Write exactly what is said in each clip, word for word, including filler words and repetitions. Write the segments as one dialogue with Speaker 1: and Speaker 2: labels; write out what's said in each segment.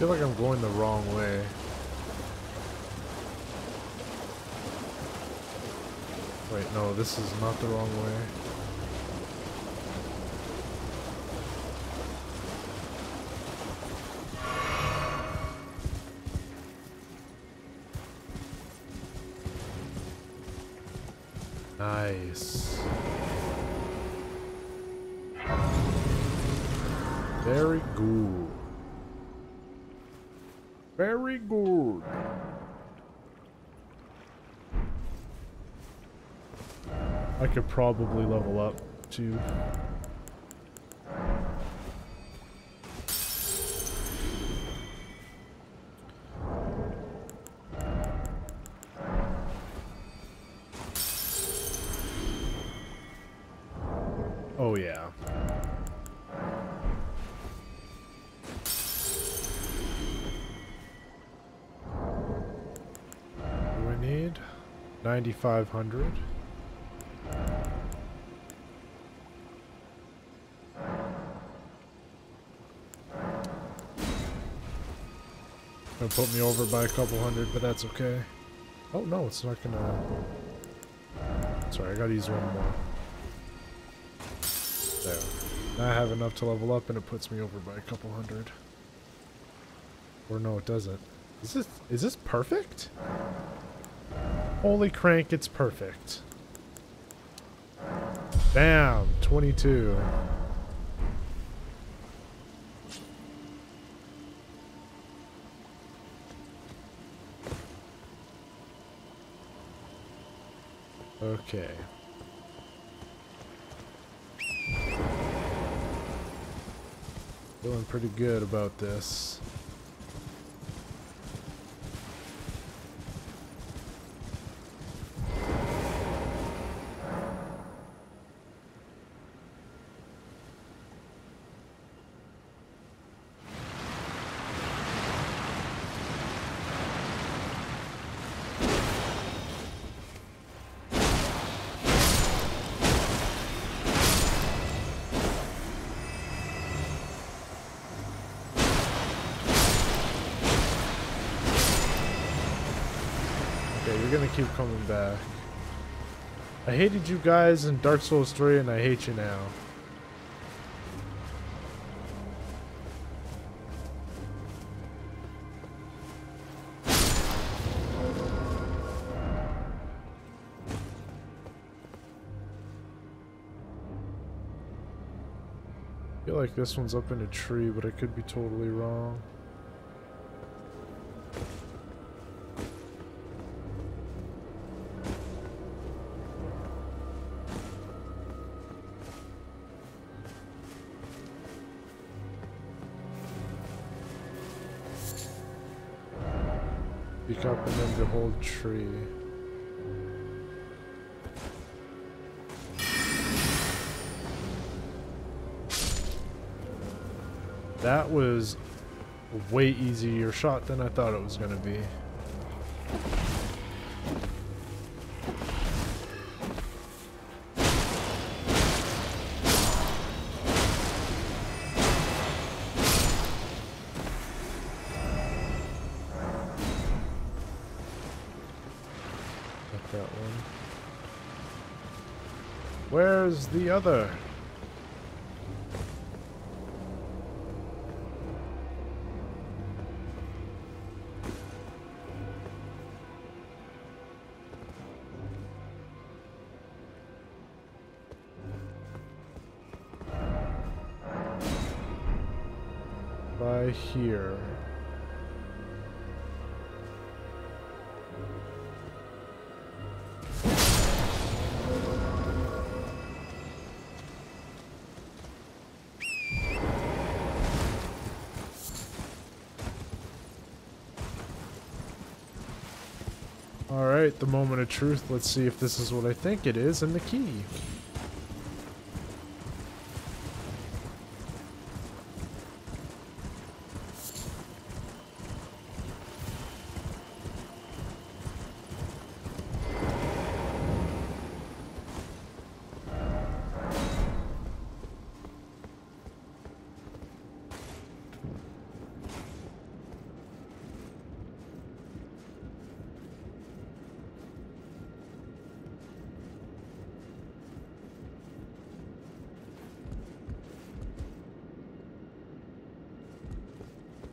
Speaker 1: feel like I'm going the wrong way. Wait, no, this is not the wrong way. Nice. Very good. Very good. I could probably level up too. Oh yeah. What do I need? ninety-five hundred. Gonna put me over by a couple hundred, but that's okay. Oh no, it's not gonna... Sorry, I gotta use one more. There. Now I have enough to level up and it puts me over by a couple hundred. Or no, it doesn't. Is this, is this perfect? Holy crank, it's perfect. Damn, twenty-two. Okay. Feeling pretty good about this. You're gonna keep coming back. I hated you guys in Dark Souls three and I hate you now. I feel like this one's up in a tree, but I could be totally wrong. Speak up and then behold tree. That was a way easier shot than I thought it was gonna be. That one. Where's the other? By here. Alright, the moment of truth. Let's see if this is what I think it is and the key.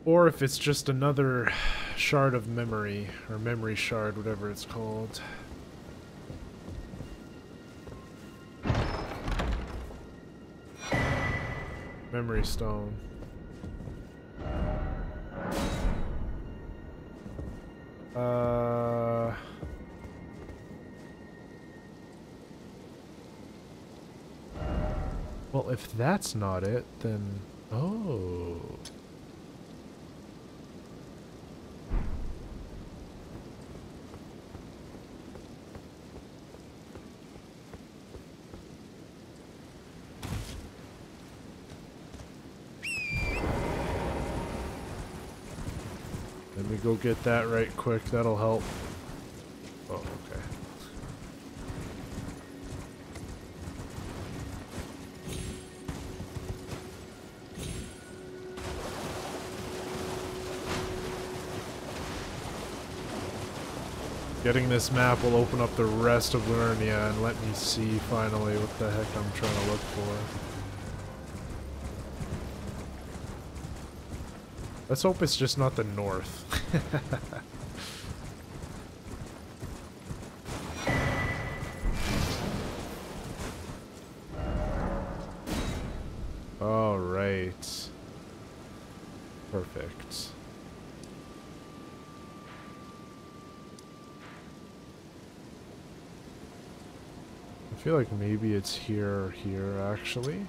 Speaker 1: Or if it's just another shard of memory, or memory shard, whatever it's called. Memory stone. Uh... Well, if that's not it, then... Oh... Let me go get that right quick, that'll help. Oh, okay. Getting this map will open up the rest of Liurnia and let me see finally what the heck I'm trying to look for. Let's hope it's just not the north. All right. Perfect. I feel like maybe it's here or here, actually.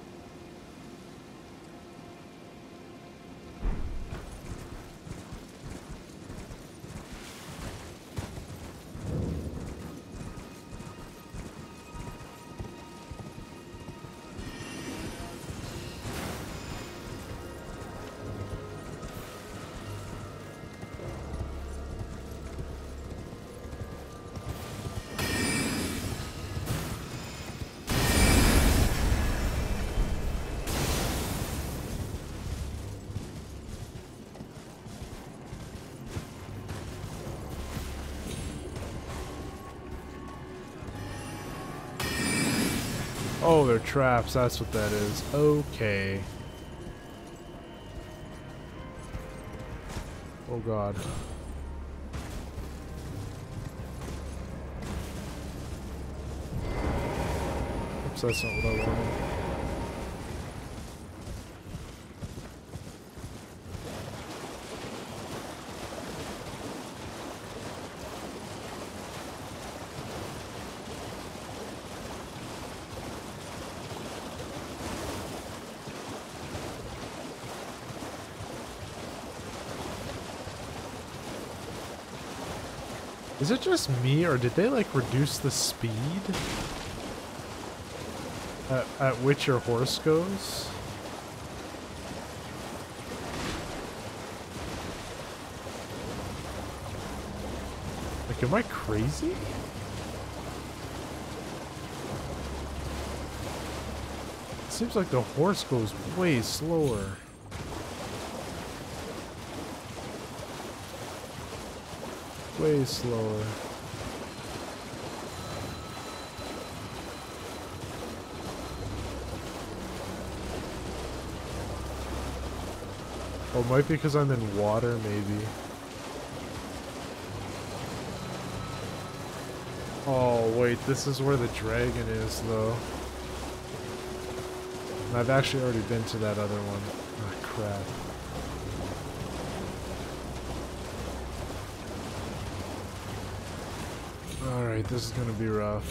Speaker 1: Oh, they're traps, that's what that is. Okay. Oh god. Oops, that's not what I wanted. Is it just me, or did they, like, reduce the speed at, at which your horse goes? Like, am I crazy? It seems like the horse goes way slower. Way slower. Oh, it might be because I'm in water, maybe. Oh, wait, this is where the dragon is, though. And I've actually already been to that other one. Ah, crap. Alright, this is gonna be rough.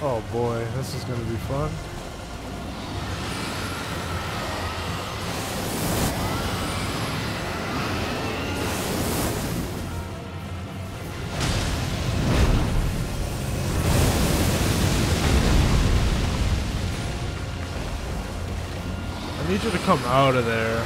Speaker 1: Oh boy, this is gonna be fun. I need you to come out of there.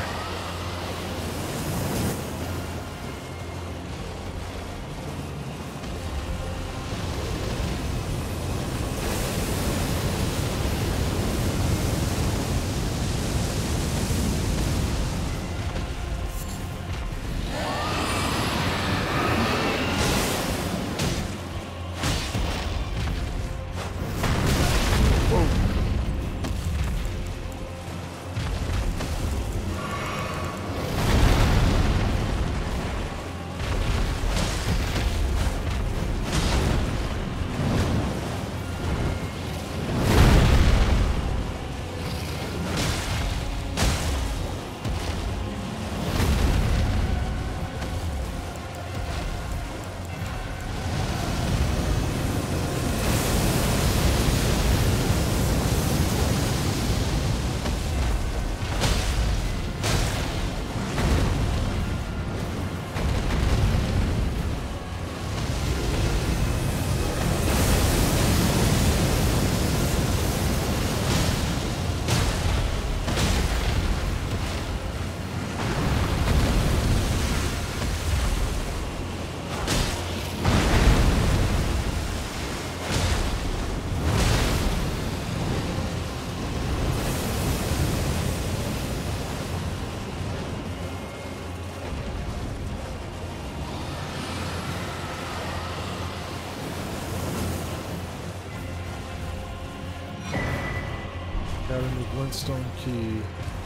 Speaker 1: Got a new glintstone key.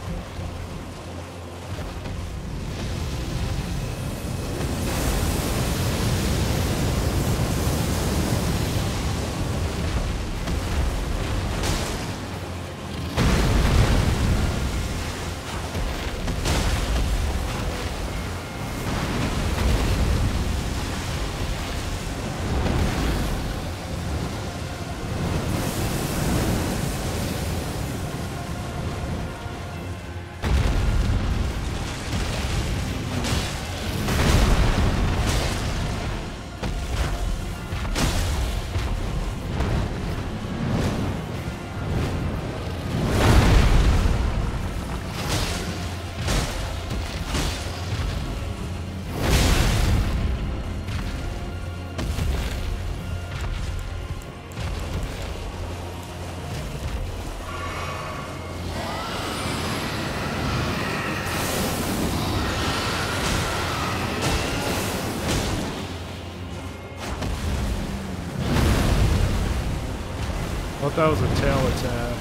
Speaker 1: Thought that was a tail attack.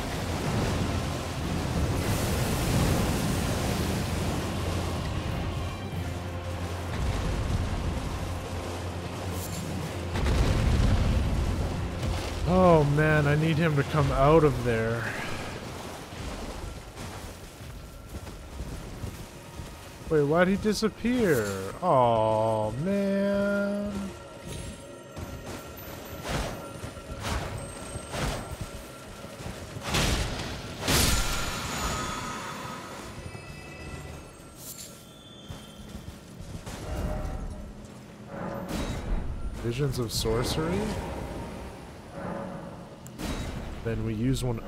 Speaker 1: Oh man, I need him to come out of there. Wait, why'd he disappear? Oh man. Visions of sorcery? Then we use one.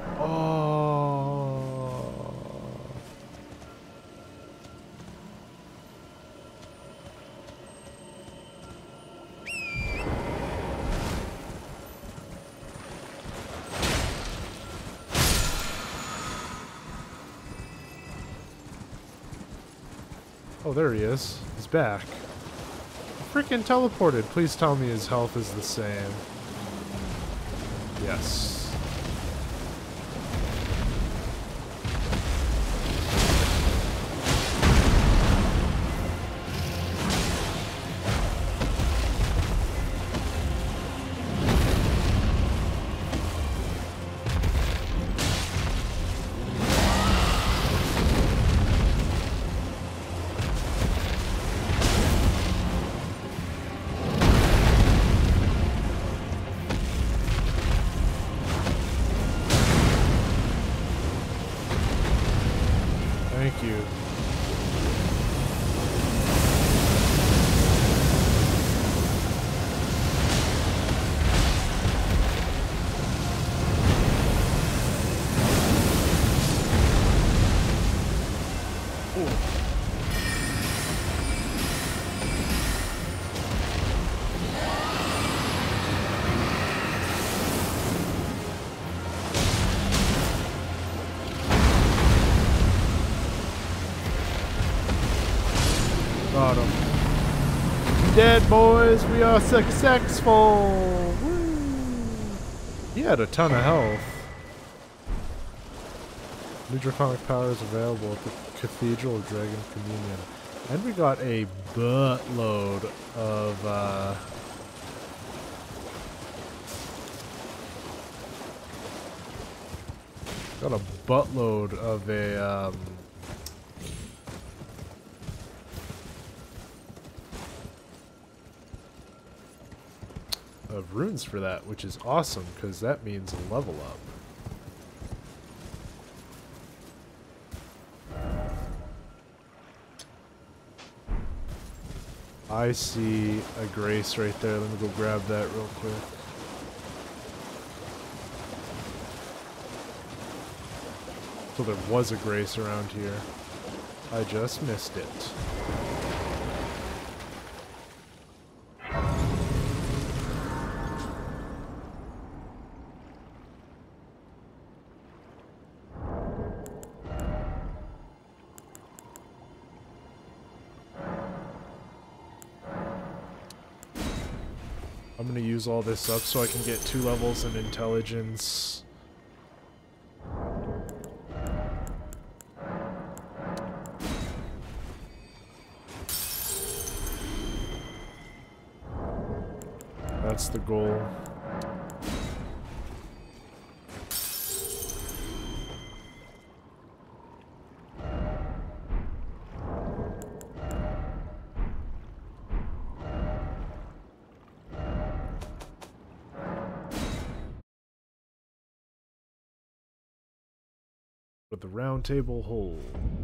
Speaker 1: Oh. Oh, there he is. He's back. Freaking teleported. Please tell me his health is the same. Yes. Got him. Dead, boys. We are successful. Woo. He had a ton of health. New draconic power is available at the Cathedral of Dragon Communion. And we got a buttload of, uh... got a buttload of a, um... of runes for that, which is awesome, because that means a level up. I see a grace right there. Let me go grab that real quick. So there was a grace around here. I just missed it. I'm gonna use all this up so I can get two levels in intelligence. That's the goal. With the round table hole.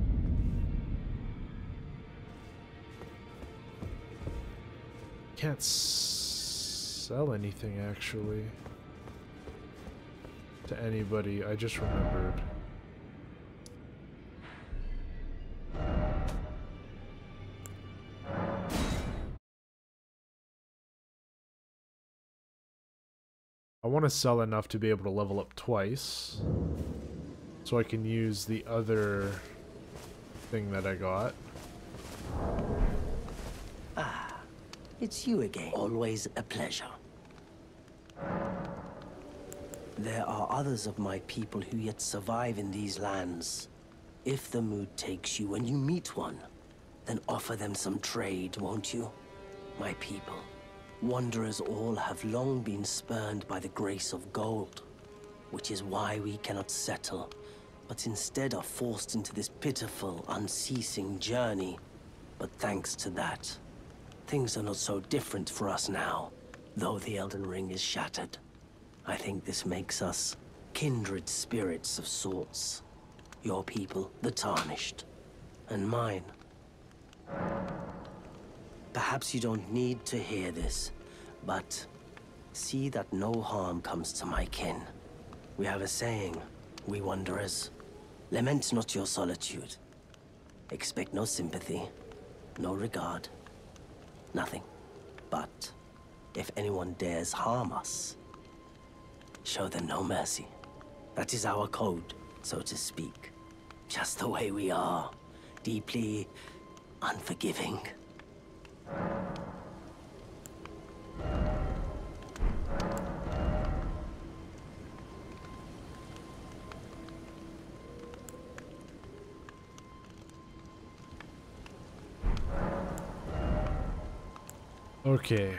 Speaker 1: Can't sell anything actually to anybody. I just remembered. I want to sell enough to be able to level up twice. So I can use the other thing that I got.
Speaker 2: Ah, it's you again. Always a pleasure. There are others of my people who yet survive in these lands. If the mood takes you and you meet one, then offer them some trade, won't you? My people, wanderers all have long been spurned by the grace of gold, which is why we cannot settle, but instead are forced into this pitiful, unceasing journey. But thanks to that, things are not so different for us now, though the Elden Ring is shattered. I think this makes us kindred spirits of sorts. Your people, the Tarnished, and mine. Perhaps you don't need to hear this, but see that no harm comes to my kin. We have a saying, we wanderers. Lament not your solitude. Expect no sympathy, no regard, nothing. But if anyone dares harm us, show them no mercy. That is our code, so to speak. Just the way we are, deeply unforgiving.
Speaker 1: Okay.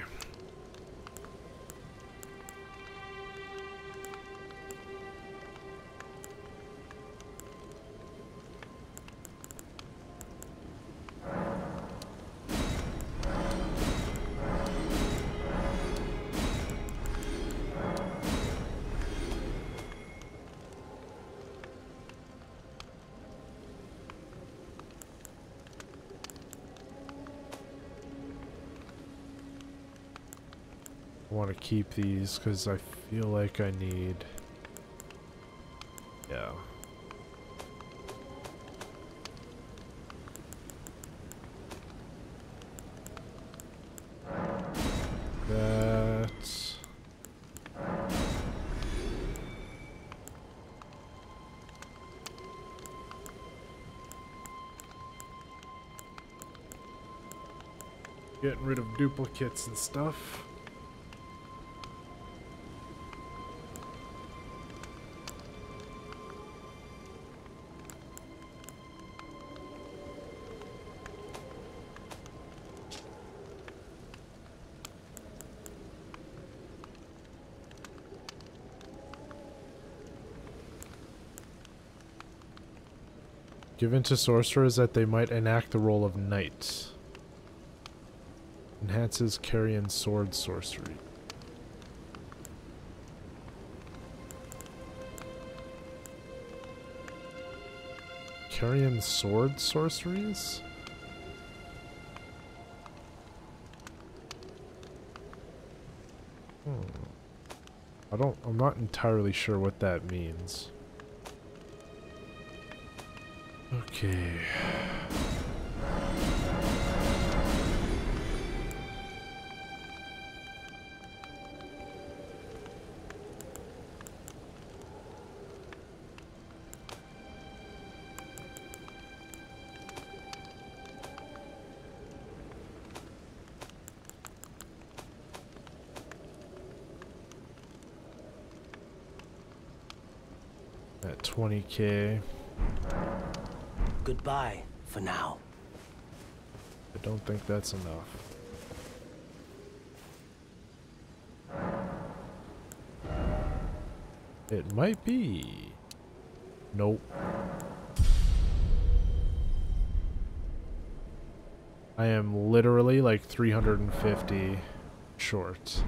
Speaker 1: I want to keep these because I feel like I need... Yeah. Getting rid of duplicates and stuff. Given to sorcerers that they might enact the role of knight. Enhances carrion sword sorcery. Carrion sword sorceries? Hmm. I don't, I'm not entirely sure what that means. Okay. At twenty K.
Speaker 2: Goodbye for now.
Speaker 1: I don't think that's enough. It might be. Nope. I am literally like three hundred fifty short.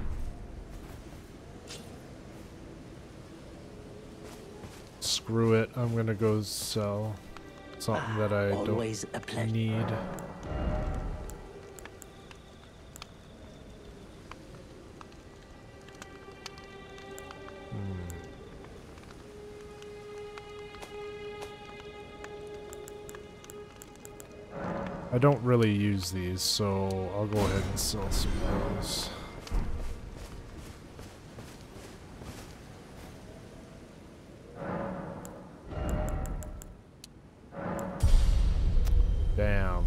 Speaker 1: Screw it. I'm gonna go sell something that I
Speaker 2: Always a
Speaker 1: don't
Speaker 2: pleasure.
Speaker 1: need. I don't really use these, so I'll go ahead and sell some of those. Damn.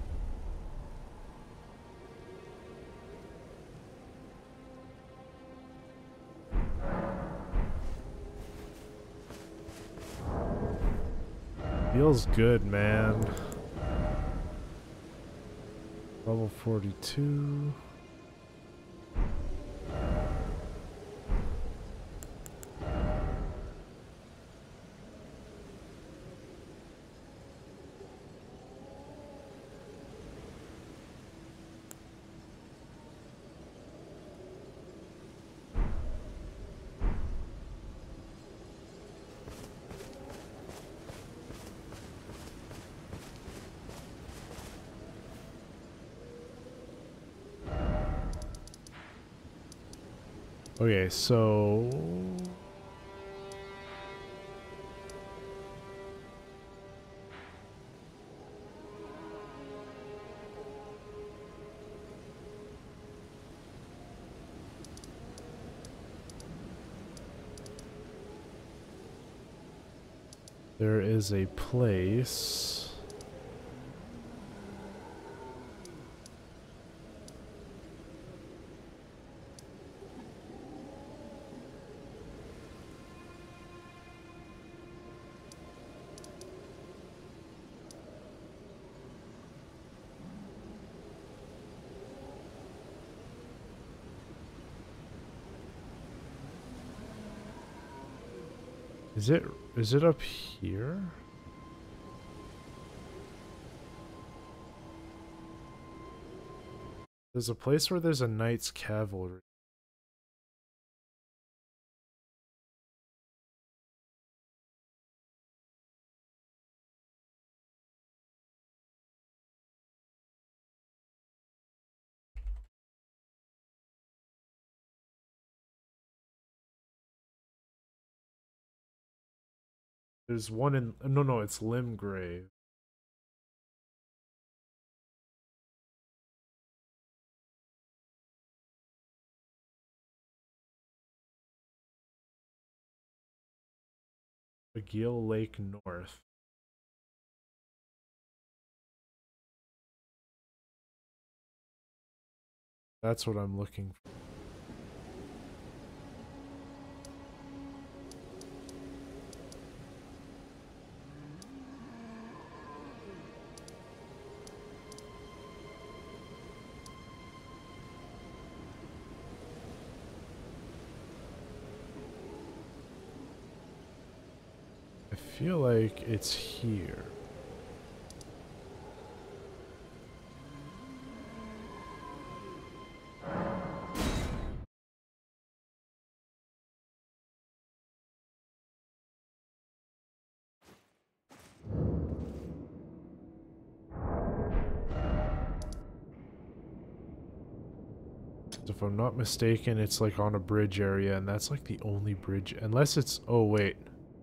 Speaker 1: Feels good, man. Level forty-two. Okay, so there is a place. Is it is it up here? There's a place where there's a knight's cavalry. There's one in no no it's Limgrave. Agile Lake North. That's what I'm looking for. I feel like it's here. If I'm not mistaken, it's like on a bridge area, and that's like the only bridge, unless it's, oh wait.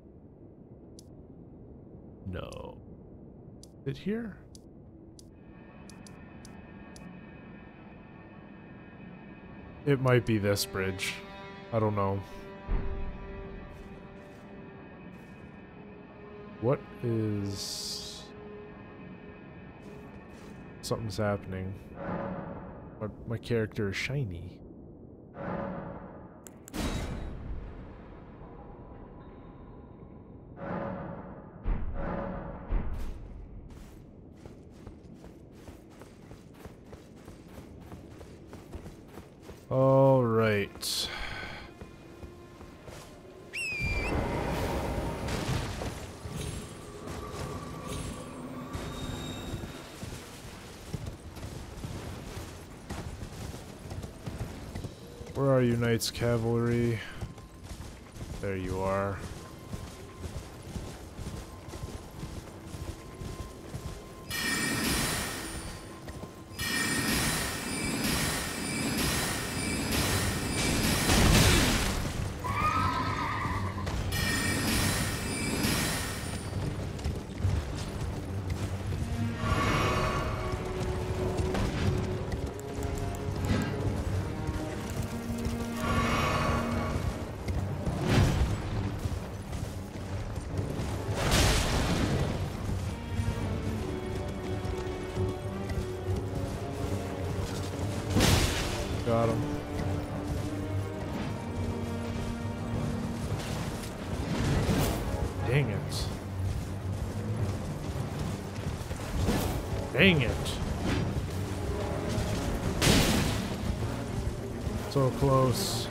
Speaker 1: No. Is it here? It might be this bridge. I don't know. What is... Something's happening. My, my character is shiny. All right. Where are you, Knights Cavalry? There you are. Got him. Dang it. Dang it. So close.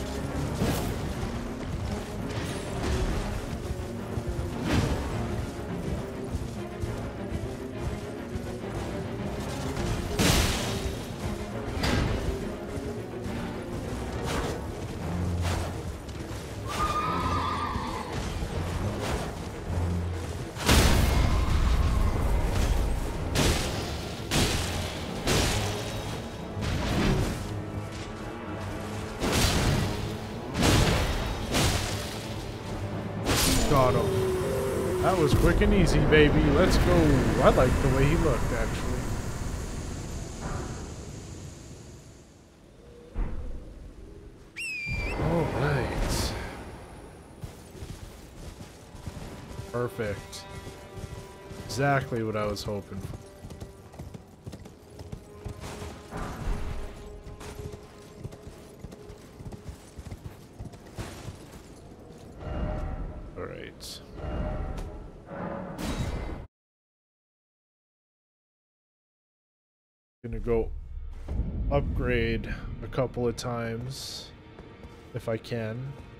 Speaker 1: Got him. That was quick and easy, baby. Let's go. I like the way he looked, actually. All right. Perfect. Exactly what I was hoping for. Gonna go upgrade a couple of times if I can.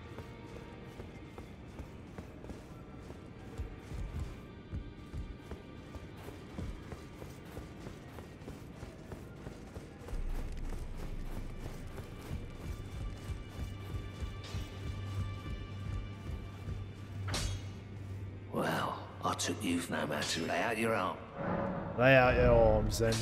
Speaker 3: Well, I took youth no matter. Lay out your arm.
Speaker 1: Lay out your arms then.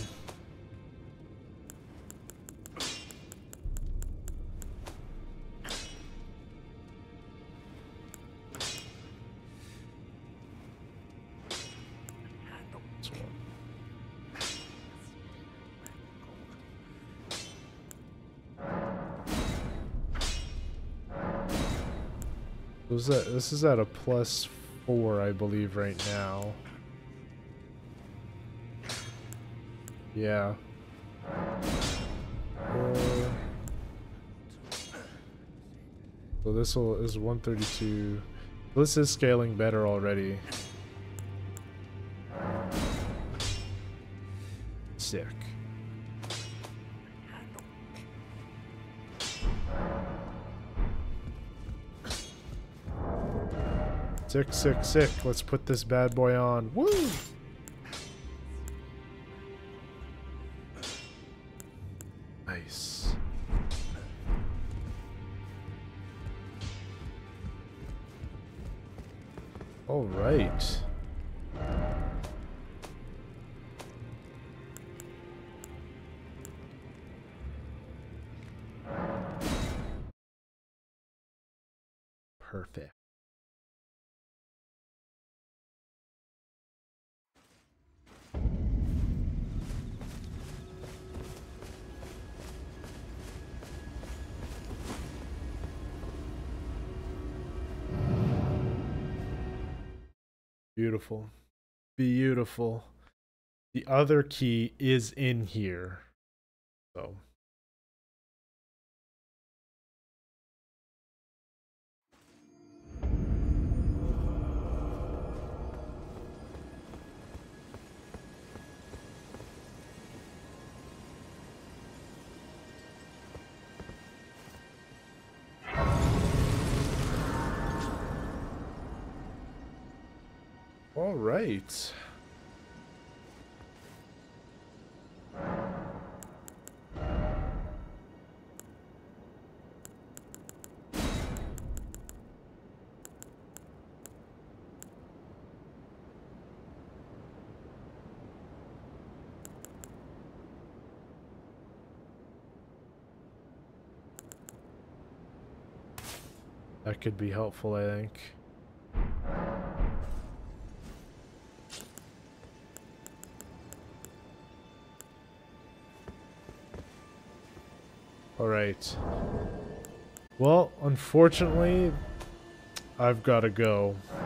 Speaker 1: Was that, this is at a plus four, I believe, right now. Yeah. Four. So this will is one thirty-two. This is scaling better already. Sick. Sick, sick, sick. Let's put this bad boy on. Woo! Nice. All right. Perfect. Beautiful. Beautiful. The other key is in here. So. All right. That could be helpful, I think. All right. Well, unfortunately, I've got to go.